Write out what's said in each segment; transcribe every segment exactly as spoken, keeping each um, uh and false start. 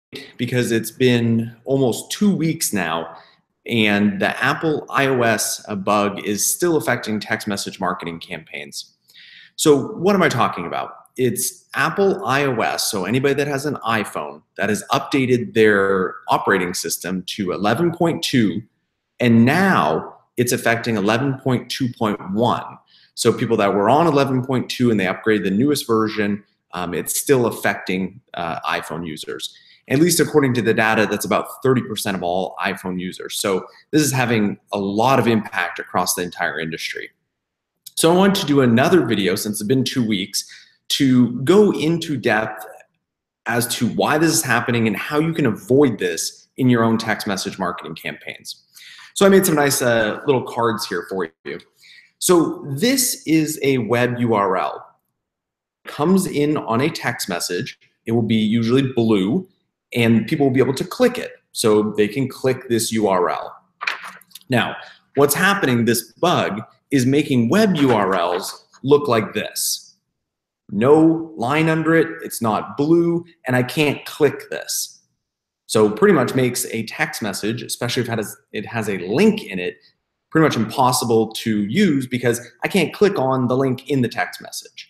because it's been almost two weeks now, and the Apple iOS bug is still affecting text message marketing campaigns. So what am I talking about? It's Apple iOS, so anybody that has an iPhone that has updated their operating system to eleven point two, and now it's affecting eleven point two point one. So people that were on eleven point two and they upgraded the newest version, um, it's still affecting uh, iPhone users. At least according to the data, that's about thirty percent of all iPhone users. So this is having a lot of impact across the entire industry. So I wanted to do another video, since it's been two weeks, to go into depth as to why this is happening and how you can avoid this in your own text message marketing campaigns. So I made some nice uh, little cards here for you. So this is a web U R L. It comes in on a text message. It will be usually blue, and people will be able to click it. So they can click this U R L. Now, what's happening, this bug, is making web U R Ls look like this. No line under it, it's not blue, and I can't click this. So pretty much makes a text message, especially if it has, it has a link in it, pretty much impossible to use because I can't click on the link in the text message.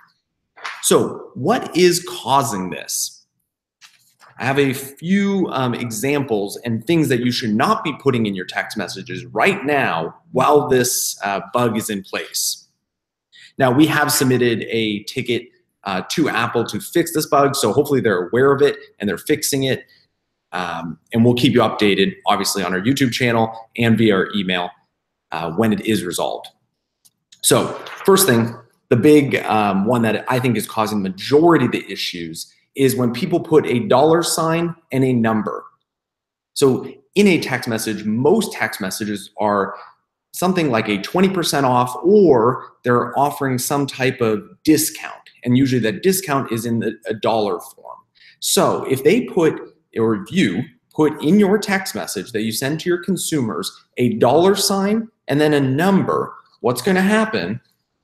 So what is causing this? I have a few um, examples and things that you should not be putting in your text messages right now while this uh, bug is in place. Now, we have submitted a ticket uh, to Apple to fix this bug, so hopefully they're aware of it and they're fixing it. Um, and we'll keep you updated, obviously, on our YouTube channel and via our email uh, when it is resolved. So first thing, the big um, one that I think is causing the majority of the issues is when people put a dollar sign and a number. So in a text message, most text messages are something like a twenty percent off, or they're offering some type of discount. And usually that discount is in the, a dollar form. So if they put, or you put in your text message that you send to your consumers a dollar sign and then a number, what's gonna happen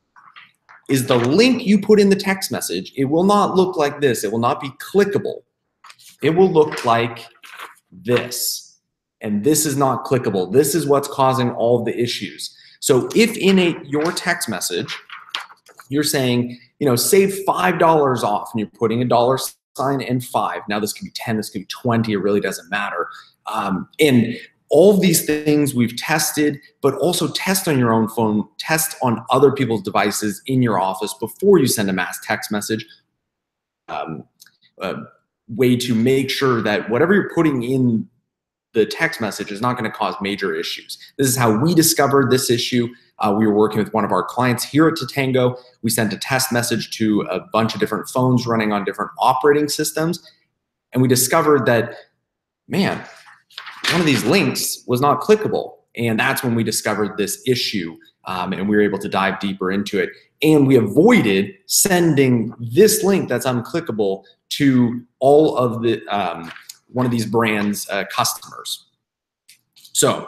is the link you put in the text message, it will not look like this. It will not be clickable. It will look like this. And this is not clickable. This is what's causing all of the issues. So if in a your text message, you're saying, you know, save five dollars off, and you're putting a dollar sign and five. Now this could be ten, this could be twenty, it really doesn't matter. Um, and all of these things we've tested, but also test on your own phone, test on other people's devices in your office before you send a mass text message. Um, a way to make sure that whatever you're putting in the text message is not going to cause major issues. This is how we discovered this issue. Uh, we were working with one of our clients here at Tatango. We sent a test message to a bunch of different phones running on different operating systems, and we discovered that, man, one of these links was not clickable. And that's when we discovered this issue, um, and we were able to dive deeper into it. And we avoided sending this link that's unclickable to all of the um, one of these brands' uh, customers. So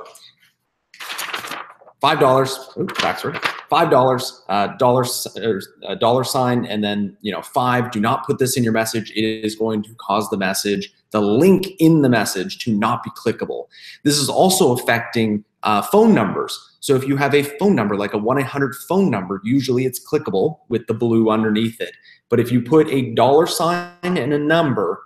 five dollars, oops, backward, five dollars, uh, dollars, uh, dollar sign, and then you know five. Do not put this in your message. It is going to cause the message, the link in the message, to not be clickable. This is also affecting uh, phone numbers. So if you have a phone number, like a one eight hundred phone number, usually it's clickable with the blue underneath it. But if you put a dollar sign and a number,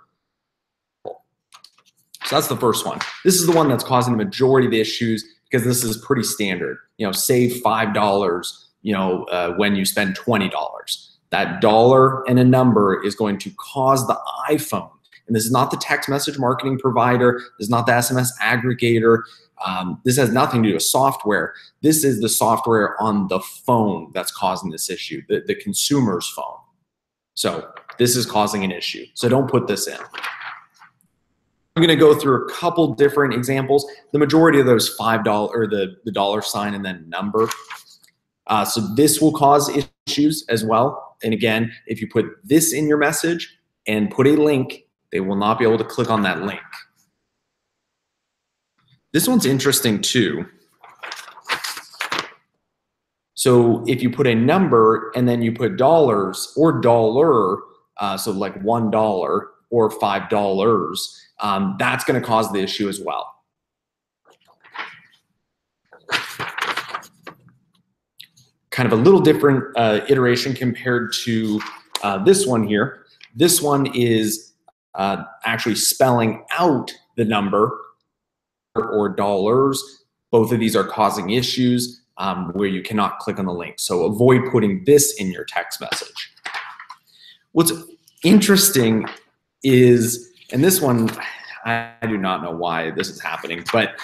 so that's the first one. This is the one that's causing the majority of the issues, because this is pretty standard. You know, save five dollars, you know, uh, when you spend twenty dollars. That dollar and a number is going to cause the iPhone, and this is not the text message marketing provider, this is not the S M S aggregator, um, this has nothing to do with software. This is the software on the phone that's causing this issue, the, the consumer's phone. So this is causing an issue. So don't put this in. I'm going to go through a couple different examples. The majority of those five dollars, or the, the dollar sign and then number. Uh, so this will cause issues as well. And again, if you put this in your message and put a link, they will not be able to click on that link. This one's interesting too. So if you put a number and then you put dollars or dollar, uh, so like one dollar, or five dollars, um, that's going to cause the issue as well. Kind of a little different uh, iteration compared to uh, this one here. This one is uh, actually spelling out the number or dollars. Both of these are causing issues um, where you cannot click on the link. So avoid putting this in your text message. What's interesting is, and this one, I do not know why this is happening, but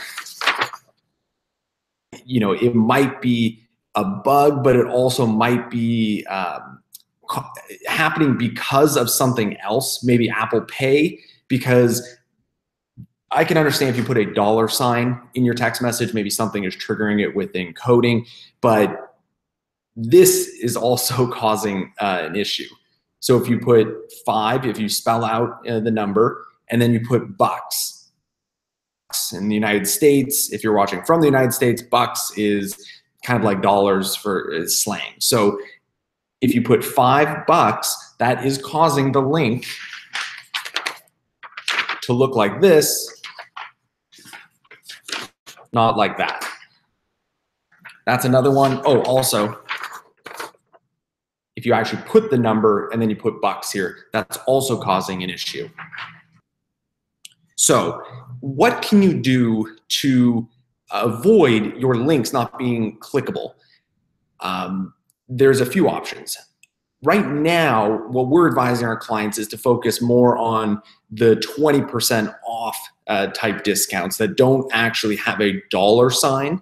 you know, it might be a bug, but it also might be um, happening because of something else, maybe Apple Pay, because I can understand if you put a dollar sign in your text message, maybe something is triggering it with encoding, but this is also causing uh, an issue. So if you put five, if you spell out uh, the number, and then you put bucks. In the United States, if you're watching from the United States, bucks is kind of like dollars for uh, slang. So if you put five bucks, that is causing the link to look like this, not like that. That's another one. Oh, also, if you actually put the number and then you put bucks here, that's also causing an issue. So what can you do to avoid your links not being clickable? Um, there's a few options. Right now, what we're advising our clients is to focus more on the twenty percent off uh, type discounts that don't actually have a dollar sign.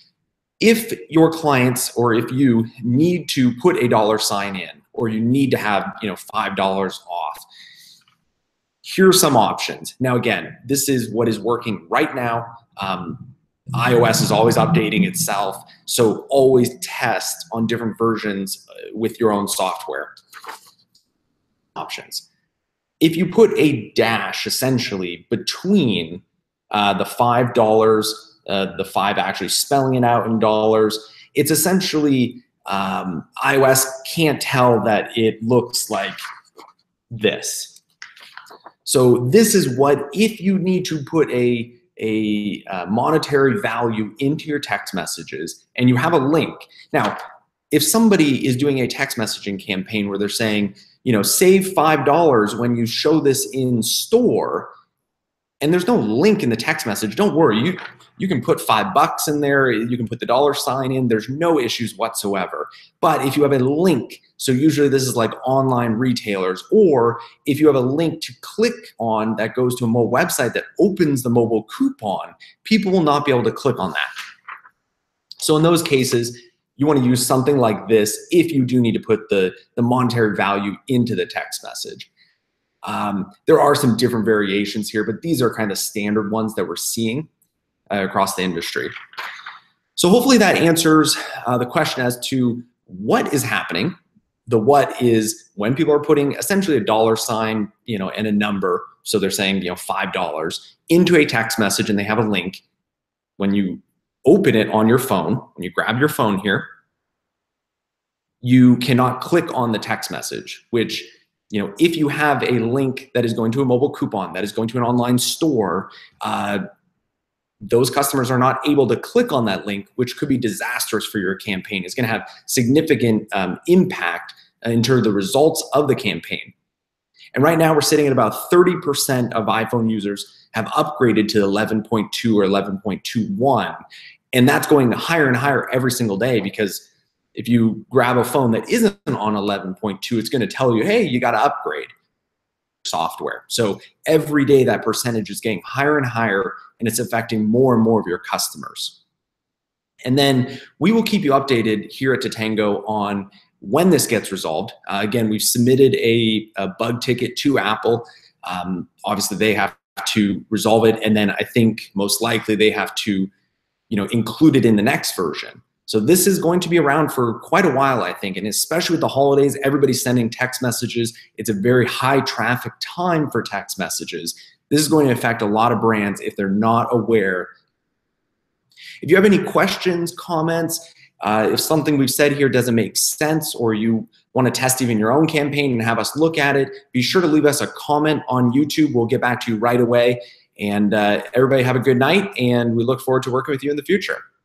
If your clients or if you need to put a dollar sign in, or you need to have, you know, five dollars off, here's some options. Now, again, this is what is working right now. Um, iOS is always updating itself, so always test on different versions with your own software. Options. If you put a dash essentially between uh, the five dollars, uh, the five actually spelling it out in dollars, it's essentially um, iOS can't tell that it looks like this. So this is what, if you need to put a, a uh, monetary value into your text messages and you have a link. Now, if somebody is doing a text messaging campaign where they're saying, you know, save five dollars when you show this in store, and there's no link in the text message, don't worry. You, you can put five bucks in there. You can put the dollar sign in. There's no issues whatsoever. But if you have a link, so usually this is like online retailers, or if you have a link to click on that goes to a mobile website that opens the mobile coupon, people will not be able to click on that. So in those cases, you want to use something like this if you do need to put the, the monetary value into the text message. Um, there are some different variations here, but these are kind of standard ones that we're seeing uh, across the industry. So hopefully that answers uh, the question as to what is happening. The what is when people are putting essentially a dollar sign, you know, and a number. So they're saying, you know, five dollars into a text message, and they have a link. When you open it on your phone, when you grab your phone here, you cannot click on the text message, which, you know, if you have a link that is going to a mobile coupon, that is going to an online store, uh, those customers are not able to click on that link, which could be disastrous for your campaign. It's going to have significant um, impact in terms of the results of the campaign. And right now we're sitting at about thirty percent of iPhone users have upgraded to eleven point two or eleven point two one. And that's going higher and higher every single day, because if you grab a phone that isn't on eleven point two, it's going to tell you, hey, you got to upgrade software. So every day that percentage is getting higher and higher, and it's affecting more and more of your customers. And then we will keep you updated here at Tatango on when this gets resolved. Uh, again, we've submitted a, a bug ticket to Apple. Um, obviously, they have to resolve it, and then I think most likely they have to, you know, include it in the next version. So this is going to be around for quite a while, I think, and especially with the holidays, everybody's sending text messages. It's a very high traffic time for text messages. This is going to affect a lot of brands if they're not aware. If you have any questions, comments, Uh, if something we've said here doesn't make sense, or you want to test even your own campaign and have us look at it, be sure to leave us a comment on YouTube. We'll get back to you right away. And uh, everybody have a good night, and we look forward to working with you in the future.